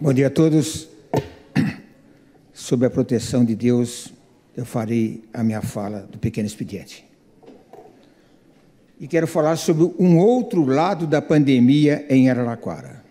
Bom dia a todos. Sob a proteção de Deus, eu farei a minha fala do pequeno expediente. E quero falar sobre um outro lado da pandemia em Araraquara.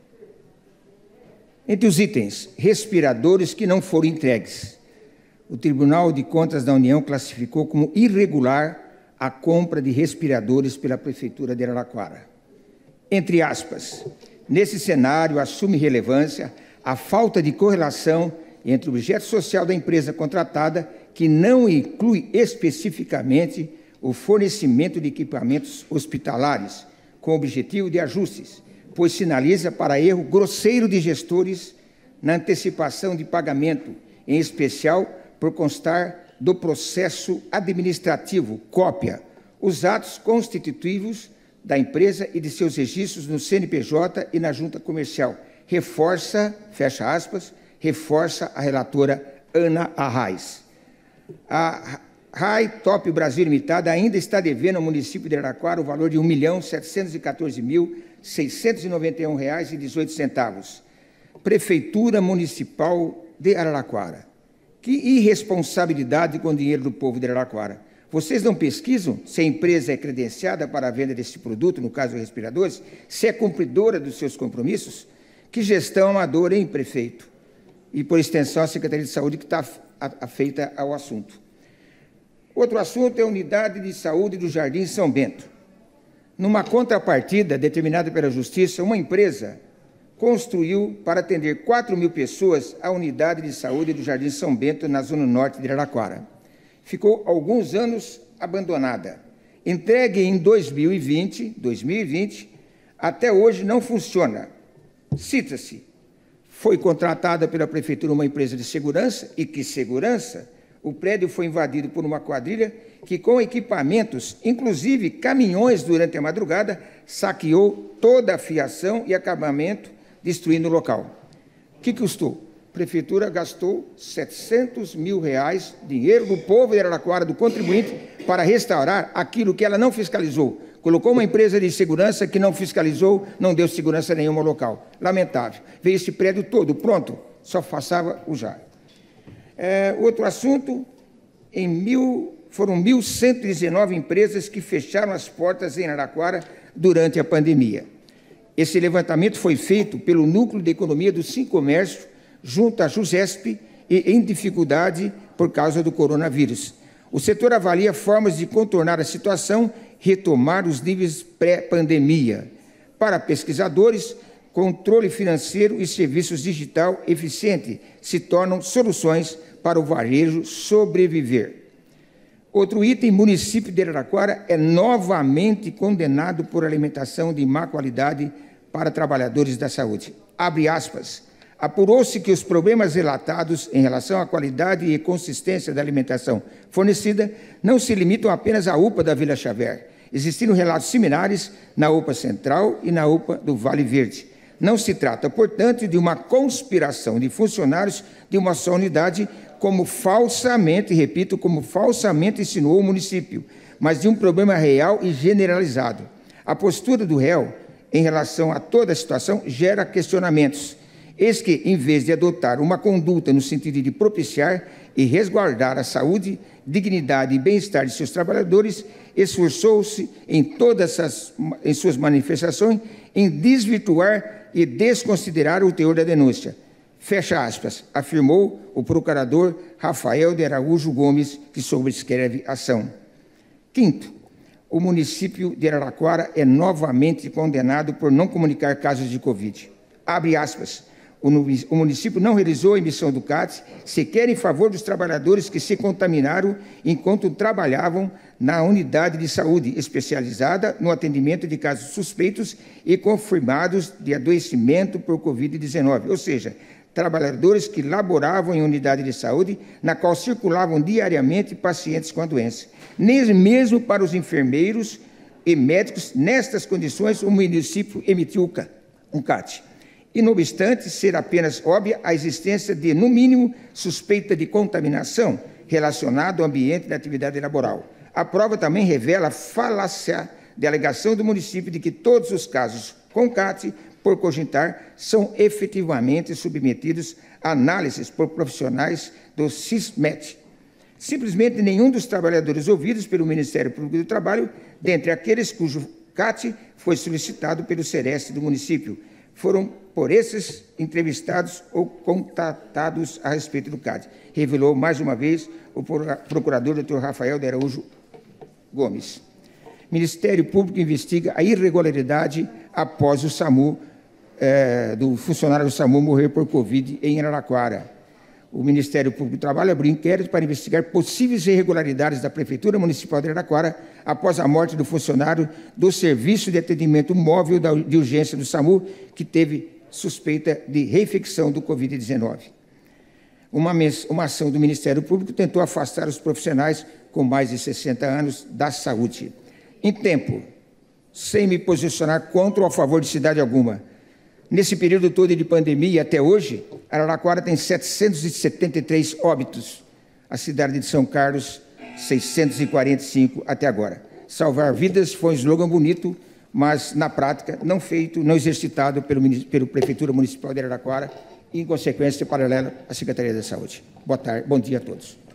Entre os itens, respiradores que não foram entregues. O Tribunal de Contas da União classificou como irregular a compra de respiradores pela Prefeitura de Araraquara. Entre aspas, nesse cenário assume relevância a falta de correlação entre o objeto social da empresa contratada, que não inclui especificamente o fornecimento de equipamentos hospitalares, com objetivo de ajustes, pois sinaliza para erro grosseiro de gestores na antecipação de pagamento, em especial por constar do processo administrativo, cópia, os atos constitutivos da empresa e de seus registros no CNPJ e na junta comercial. Reforça, fecha aspas, reforça a relatora Ana Arraes. A RAI Top Brasil Limitada ainda está devendo ao município de Araraquara o valor de R$ 1.714.691,18. Prefeitura Municipal de Araraquara. Que irresponsabilidade com o dinheiro do povo de Araraquara. Vocês não pesquisam se a empresa é credenciada para a venda desse produto, no caso respiradores, se é cumpridora dos seus compromissos? Que gestão amadora, hein, prefeito? E, por extensão, a Secretaria de Saúde que está afeita ao assunto. Outro assunto é a Unidade de Saúde do Jardim São Bento. Numa contrapartida determinada pela Justiça, uma empresa construiu para atender 4.000 pessoas a Unidade de Saúde do Jardim São Bento, na zona norte de Araraquara. Ficou alguns anos abandonada. Entregue em 2020, até hoje não funciona. Cita-se, foi contratada pela Prefeitura uma empresa de segurança, e que segurança? O prédio foi invadido por uma quadrilha que, com equipamentos, inclusive caminhões durante a madrugada, saqueou toda a fiação e acabamento, destruindo o local. O que custou? A Prefeitura gastou R$ 700 mil, dinheiro do povo de Araraquara, do contribuinte, para restaurar aquilo que ela não fiscalizou. Colocou uma empresa de segurança que não fiscalizou, não deu segurança nenhuma ao local. Lamentável. Veio esse prédio todo pronto, só passava o jar. Outro assunto, foram 1.119 empresas que fecharam as portas em Araraquara durante a pandemia. Esse levantamento foi feito pelo Núcleo de Economia do Sim Comércio, junto à JUSESP, e em dificuldade por causa do coronavírus. O setor avalia formas de contornar a situação, retomar os níveis pré-pandemia. Para pesquisadores, controle financeiro e serviços digital eficiente se tornam soluções para o varejo sobreviver. Outro item, município de Araraquara é novamente condenado por alimentação de má qualidade para trabalhadores da saúde. Abre aspas. Apurou-se que os problemas relatados em relação à qualidade e consistência da alimentação fornecida não se limitam apenas à UPA da Vila Xavier. Existiram relatos similares na UPA Central e na UPA do Vale Verde. Não se trata, portanto, de uma conspiração de funcionários de uma só unidade, como falsamente, repito, como falsamente insinuou o município, mas de um problema real e generalizado. A postura do réu em relação a toda a situação gera questionamentos. Eis que, em vez de adotar uma conduta no sentido de propiciar e resguardar a saúde, dignidade e bem-estar de seus trabalhadores, esforçou-se em suas manifestações em desvirtuar e desconsiderar o teor da denúncia. Fecha aspas, afirmou o procurador Rafael de Araújo Gomes, que sobrescreve a ação. Quinto, o município de Araraquara é novamente condenado por não comunicar casos de Covid. Abre aspas. O município não realizou a emissão do CAT, sequer em favor dos trabalhadores que se contaminaram enquanto trabalhavam na unidade de saúde especializada no atendimento de casos suspeitos e confirmados de adoecimento por Covid-19, ou seja, trabalhadores que laboravam em unidade de saúde na qual circulavam diariamente pacientes com a doença. Nem mesmo para os enfermeiros e médicos, nestas condições, o município emitiu um CAT. E, não obstante ser apenas óbvia a existência de, no mínimo, suspeita de contaminação relacionada ao ambiente da atividade laboral. A prova também revela a falácia de alegação do município de que todos os casos CONCAT, por cogitar, são efetivamente submetidos a análises por profissionais do SISMET. Simplesmente nenhum dos trabalhadores ouvidos pelo Ministério Público do Trabalho, dentre aqueles cujo CAT foi solicitado pelo Sereste do município, foram por esses entrevistados ou contatados a respeito do CAT, revelou mais uma vez o procurador Dr. Rafael de Araújo Gomes. O Ministério Público investiga a irregularidade após o SAMU, do funcionário do SAMU morrer por Covid em Araraquara. O Ministério Público do Trabalho abriu inquérito para investigar possíveis irregularidades da Prefeitura Municipal de Araraquara após a morte do funcionário do Serviço de Atendimento Móvel de Urgência do SAMU, que teve suspeita de reinfecção do Covid-19. Uma ação do Ministério Público tentou afastar os profissionais com mais de 60 anos da saúde. Em tempo, sem me posicionar contra ou a favor de cidade alguma, nesse período todo de pandemia até hoje, Araraquara tem 773 óbitos, a cidade de São Carlos, 645 até agora. Salvar vidas foi um slogan bonito, mas na prática não feito, não exercitado pela Prefeitura Municipal de Araraquara e, em consequência, paralela à Secretaria da Saúde. Boa tarde, bom dia a todos.